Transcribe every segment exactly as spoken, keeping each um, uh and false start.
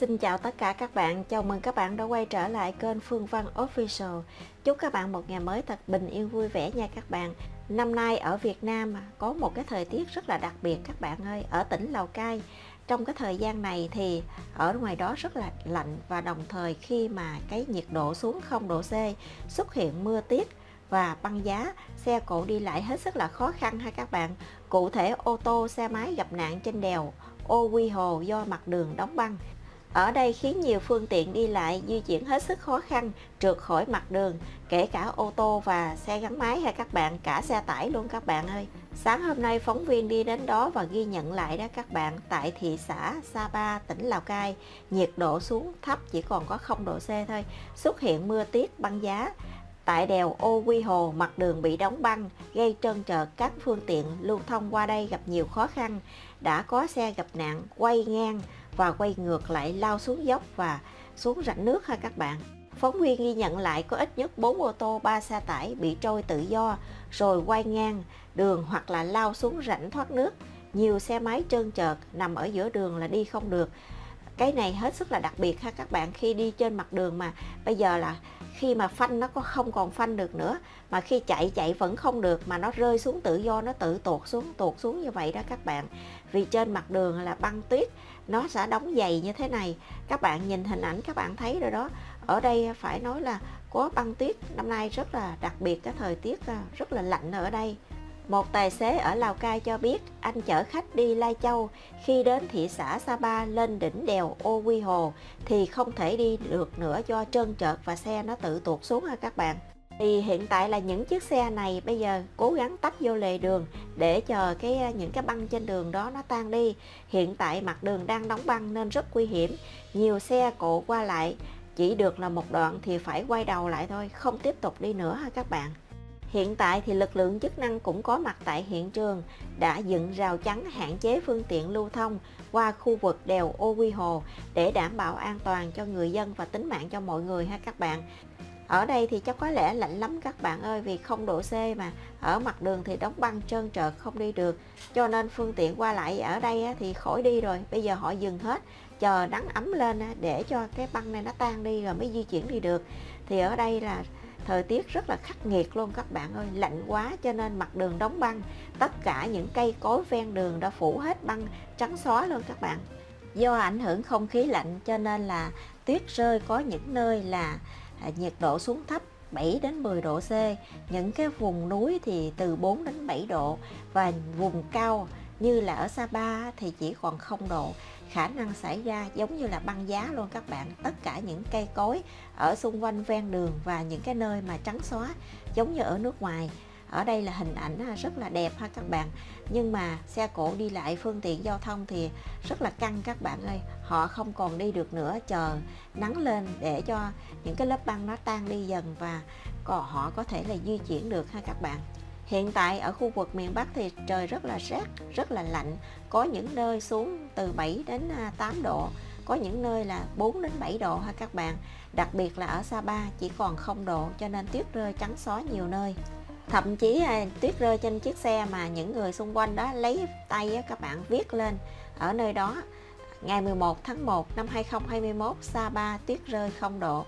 Xin chào tất cả các bạn, chào mừng các bạn đã quay trở lại kênh Phương Văn Official. Chúc các bạn một ngày mới thật bình yên vui vẻ nha các bạn. Năm nay ở Việt Nam có một cái thời tiết rất là đặc biệt các bạn ơi. Ở tỉnh Lào Cai, trong cái thời gian này thì ở ngoài đó rất là lạnh, và đồng thời khi mà cái nhiệt độ xuống không độ C, xuất hiện mưa tuyết và băng giá, xe cộ đi lại hết sức là khó khăn ha các bạn. Cụ thể ô tô, xe máy gặp nạn trên đèo Ô Quy Hồ do mặt đường đóng băng. Ở đây khiến nhiều phương tiện đi lại di chuyển hết sức khó khăn, trượt khỏi mặt đường, kể cả ô tô và xe gắn máy hay các bạn, cả xe tải luôn các bạn ơi. Sáng hôm nay phóng viên đi đến đó và ghi nhận lại đó các bạn, tại thị xã Sapa, tỉnh Lào Cai, nhiệt độ xuống thấp chỉ còn có không độ C thôi, xuất hiện mưa tuyết băng giá. Tại đèo Ô Quy Hồ, mặt đường bị đóng băng, gây trơn trượt, các phương tiện lưu thông qua đây gặp nhiều khó khăn. Đã có xe gặp nạn, quay ngang và quay ngược lại lao xuống dốc và xuống rãnh nước ha các bạn. Phóng viên ghi nhận lại có ít nhất bốn ô tô, ba xe tải bị trôi tự do rồi quay ngang đường hoặc là lao xuống rãnh thoát nước. Nhiều xe máy trơn trượt nằm ở giữa đường là đi không được. Cái này hết sức là đặc biệt ha các bạn, khi đi trên mặt đường mà bây giờ là khi mà phanh nó có không còn phanh được nữa, mà khi chạy chạy vẫn không được, mà nó rơi xuống tự do, nó tự tuột xuống tuột xuống như vậy đó các bạn. Vì trên mặt đường là băng tuyết, nó sẽ đóng dày như thế này. Các bạn nhìn hình ảnh các bạn thấy rồi đó. Ở đây phải nói là có băng tuyết, năm nay rất là đặc biệt, cái thời tiết rất là lạnh ở đây. Một tài xế ở Lào Cai cho biết anh chở khách đi Lai Châu, khi đến thị xã Sapa lên đỉnh đèo Ô Quy Hồ thì không thể đi được nữa do trơn trượt và xe nó tự tuột xuống ha các bạn. Thì hiện tại là những chiếc xe này bây giờ cố gắng tấp vô lề đường để chờ cái những cái băng trên đường đó nó tan đi. Hiện tại mặt đường đang đóng băng nên rất nguy hiểm, nhiều xe cộ qua lại chỉ được là một đoạn thì phải quay đầu lại thôi, không tiếp tục đi nữa ha các bạn. Hiện tại thì lực lượng chức năng cũng có mặt tại hiện trường, đã dựng rào chắn hạn chế phương tiện lưu thông qua khu vực đèo Ô Quy Hồ để đảm bảo an toàn cho người dân và tính mạng cho mọi người ha các bạn. Ở đây thì chắc có lẽ lạnh lắm các bạn ơi, vì không độ C mà ở mặt đường thì đóng băng trơn trượt không đi được, cho nên phương tiện qua lại ở đây thì khỏi đi rồi. Bây giờ họ dừng hết, chờ nắng ấm lên để cho cái băng này nó tan đi rồi mới di chuyển đi được. Thì ở đây là thời tiết rất là khắc nghiệt luôn các bạn ơi, lạnh quá cho nên mặt đường đóng băng. Tất cả những cây cối ven đường đã phủ hết băng trắng xóa luôn các bạn. Do ảnh hưởng không khí lạnh cho nên là tuyết rơi có những nơi là nhiệt độ xuống thấp bảy đến mười độ C, những cái vùng núi thì từ bốn đến bảy độ, và vùng cao như là ở Sapa thì chỉ còn không độ. Khả năng xảy ra giống như là băng giá luôn các bạn. Tất cả những cây cối ở xung quanh ven đường và những cái nơi mà trắng xóa giống như ở nước ngoài. Ở đây là hình ảnh rất là đẹp ha các bạn. Nhưng mà xe cộ đi lại, phương tiện giao thông thì rất là căng các bạn ơi. Họ không còn đi được nữa, chờ nắng lên để cho những cái lớp băng nó tan đi dần và còn họ có thể là di chuyển được ha các bạn. Hiện tại ở khu vực miền Bắc thì trời rất là rét, rất là lạnh. Có những nơi xuống từ bảy đến tám độ, có những nơi là bốn đến bảy độ ha các bạn. Đặc biệt là ở Sapa chỉ còn không độ cho nên tuyết rơi trắng xóa nhiều nơi. Thậm chí à, tuyết rơi trên chiếc xe mà những người xung quanh đó lấy tay á, các bạn viết lên ở nơi đó: ngày mười một tháng một năm hai nghìn không trăm hai mươi mốt, Sapa tuyết rơi không độ.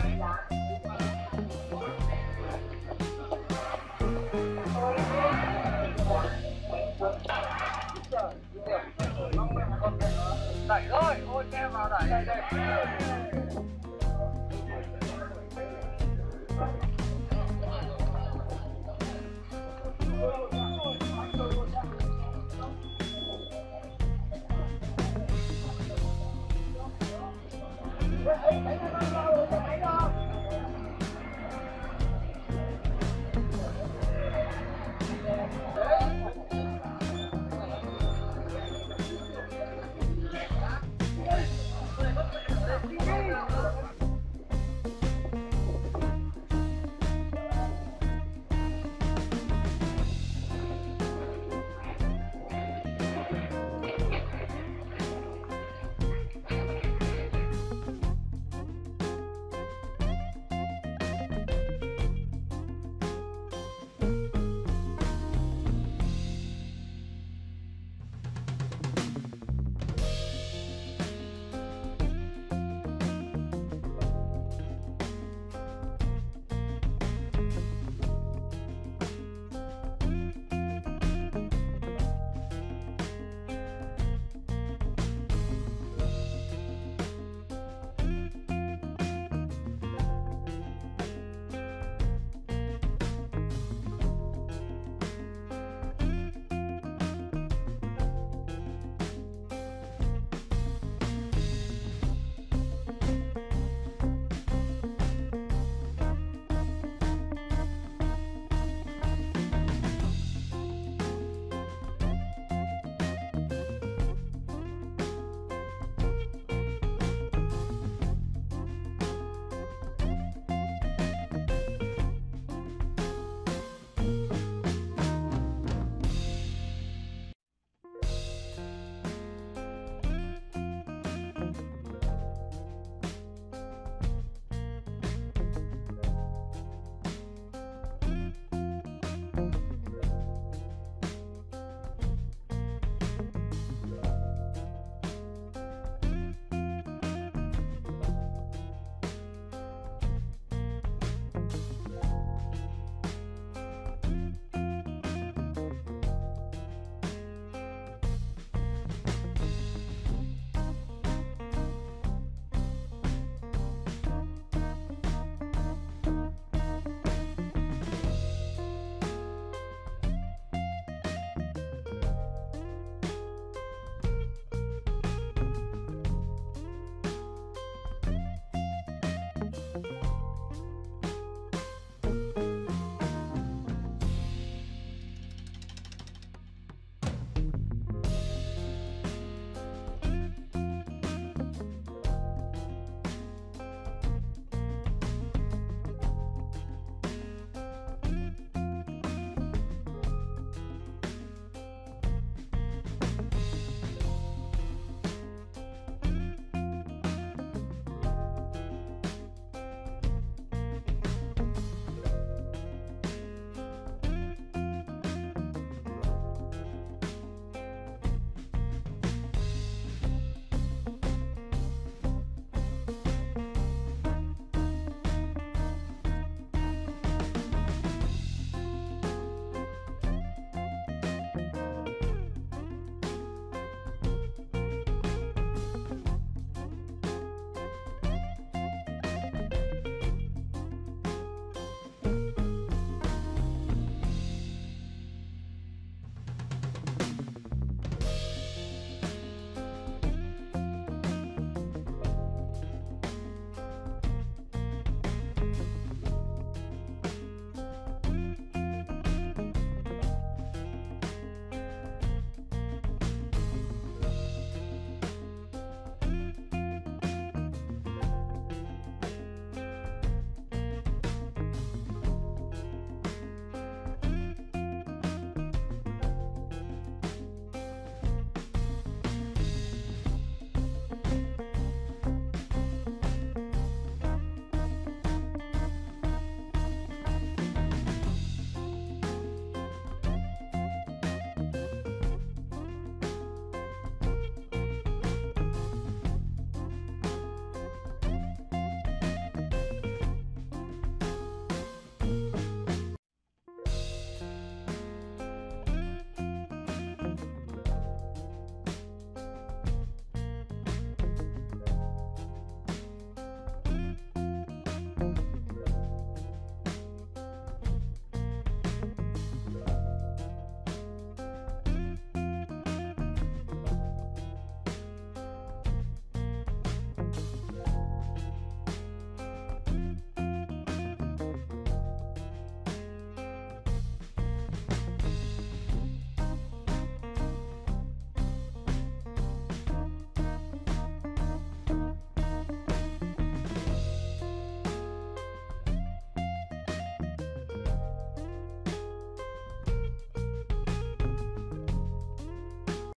Đẩy thôi, ôi em vào đẩy đây đây.